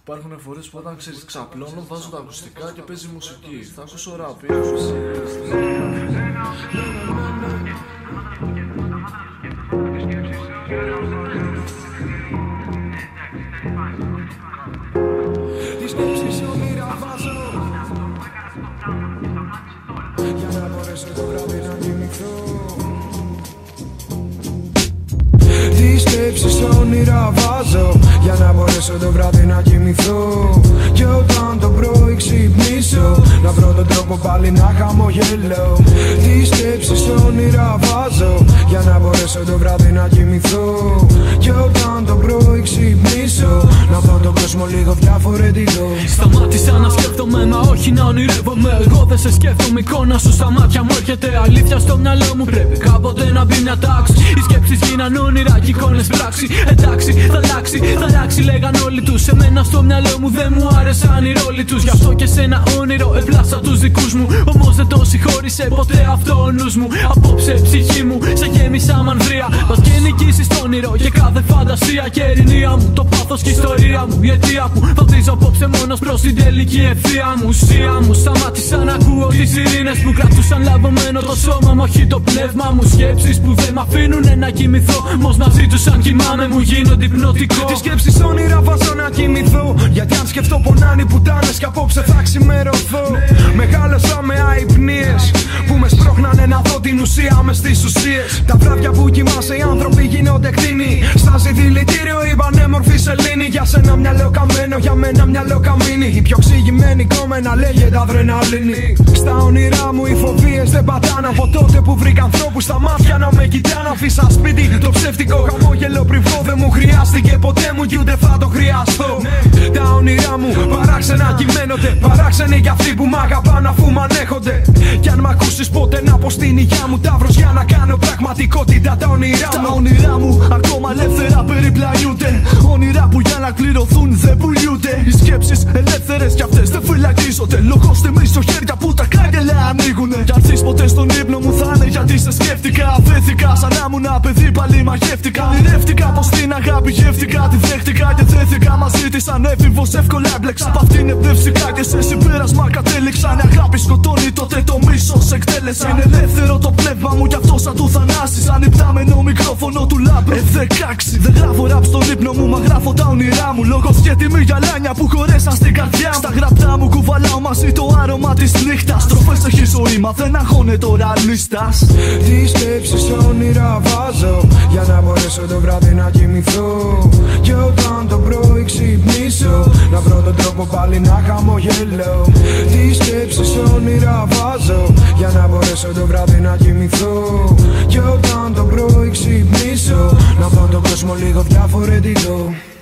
Υπάρχουν φορές που όταν ξέρεις ξαπλώνω, βάζω τα ακουστικά και παίζει μουσική. Θα ακούσω ραπ. Τις σκέψεις όνειρα βάζω για να μπορέσω το βράδυ να κοιμηθώ. Τις σκέψεις όνειρα βάζω για να μπορέσω το βράδυ να κοιμηθώ. Και όταν το πρωί ξυπνήσω να βρω τον τρόπο πάλι να χαμογελώ. Τις σκέψεις όνειρα βάζω για να μπορέσω το βράδυ να κοιμηθώ. Και όταν το πρωί ξυπνήσω να δω τον κόσμο λίγο διαφορετικό. Σταμάτησα να σκέφτομαι, μα όχι να ονειρεύομαι. Εγώ δεν σε σκέφτομαι, εικόνα σου στα μάτια μου έρχεται αλήθεια στο μυαλό μου. Πρέπει κάποτε να μπει μια τάξη. Οι σκέψεις γίναν όνειρα και εικόνες πράξη. Εντάξει, θα αλλάξει, λέγαν όλοι τους. Σε μένα στο μυαλό μου δεν μου άρεσαν οι ρόλοι τους. Γι' αυτό και σε ένα όνειρο έπλασα τους δικούς μου. Όμως δεν το συγχώρησε ποτέ αυτό ο νους μου. Απόψε ψυχή μου σε γέμισα μανδρία. Μας και νικήσεις το όνειρο και κάθε φαντασία και ειρηνία μου. Το πάθος και η ιστορία μου, η αιτία που βαδίζω απόψε μόνος προς την τελική ευθεία μου. Ουσία μου, σταμάτησα να ακούω τις ειρήνες που κρατούσαν λαβωμένο το σώμα μου, όχι το πνεύμα μου. Σκέψεις που δεν μ' αφήνουνε να κοιμηθώ. Μος μαζί τους αν κοιμάμαι μου γίνονται υπνοτικό. Τις σκέψεις όνειρα βάζω να κοιμηθώ. Γιατί αν σκεφτώ πονάνε οι πουτάνες κι απόψε θα ξημερωθώ. Μεγάλωσα με αϊπνίες που με σπρώχνανε να δω την ουσία μες στις ουσίες. Τα βράδια που κοιμάσαι οι άνθρωποι γίνονται κτίνοι. Στάζει δηλητήριο η πανέμορφη σελήνη. Για σένα μυαλό καμένο, για μένα μυαλό καμίνι. Η πιο ξηγημένη κόμενα λέγεται αδρεναλίνη. Στα όνειρά μου οι φοβίες δεν πατάνε. Από τότε που βρήκα ανθρώπους στα μάτια να με κοιτάνε. Αφήσα σπίτι το ψεύτικο χαμόγελο πριβό. Δεν μου χρειάστηκε ποτέ μου κι ούτε θα το χρειαστώ. Τα όνειρά μου παράξενα κυμαίνονται. Παράξενοι κι αυτοί που μ' αγαπάνε αφού μ' ανέχονται. Κι αν μ' ακούσεις ποτέ να πω στην υγειά μου ταύρος για να κάνω πραγματικότητα τα όνειρά μου. Τα όνειρά μου ακόμα ελεύθερα περιπλανιούνται. Όνειρα που για να κληρωθούν δεν πουλιούνται. Οι σκέψεις ελεύθερες κι αυτές δεν φυλακίζονται. Λόγος τιμής στο χέρια που τα κάγκελα ανοίγουνε. Κι αν έρθεις ποτέ στον ύπνο μου θα είναι γιατί σε σκέφτηκα. Αφέθηκα σαν να ήμουν παιδί πάλι μαγεύτηκα. Ονειρεύτηκα πως την αγάπη γεύτηκα. Τη δέχτηκα και θέθηκα μαζί της σαν έφηβος. Εύκολα έμπλεξα. Απ' αυτήν εμπνεύστηκα και σε συμπέρασμα κατέληξα. Αν η αγάπη σκοτώνει τότε το μίσος εκτέλεσα. Είναι ελεύθερο το πνεύμα μου κι αυτό σαν του Θανάση. Σαν υπτάμενο μικρόφωνο του λάμπρου F16. Δεν γράφω ραπ στον ύπνο μου, μα γράφω τα όνειρά μου. Λόγος και τιμή για λάνια που χωρέσαν στην καρδιά μου. Στα γραπτά μου κουβαλάω μαζί το άρωμα της νύχτας. Στροφές έχει ζωή, μα δεν αγχώνεται ο ρεαλίστας. Τις σκέψεις όνειρα βάζω για να μπορέσω το βράδυ να κοιμηθώ. Και όταν το πρωί ξυπνήσω να βρω τον τρόπο πάλι να χαμογελώ. Τις σκέψεις όνειρα βάζω για να μπορέσω το βράδυ να κοιμηθώ. Και όταν το πρωί ξυπνήσω να δω τον κόσμο λίγο διαφορετικό.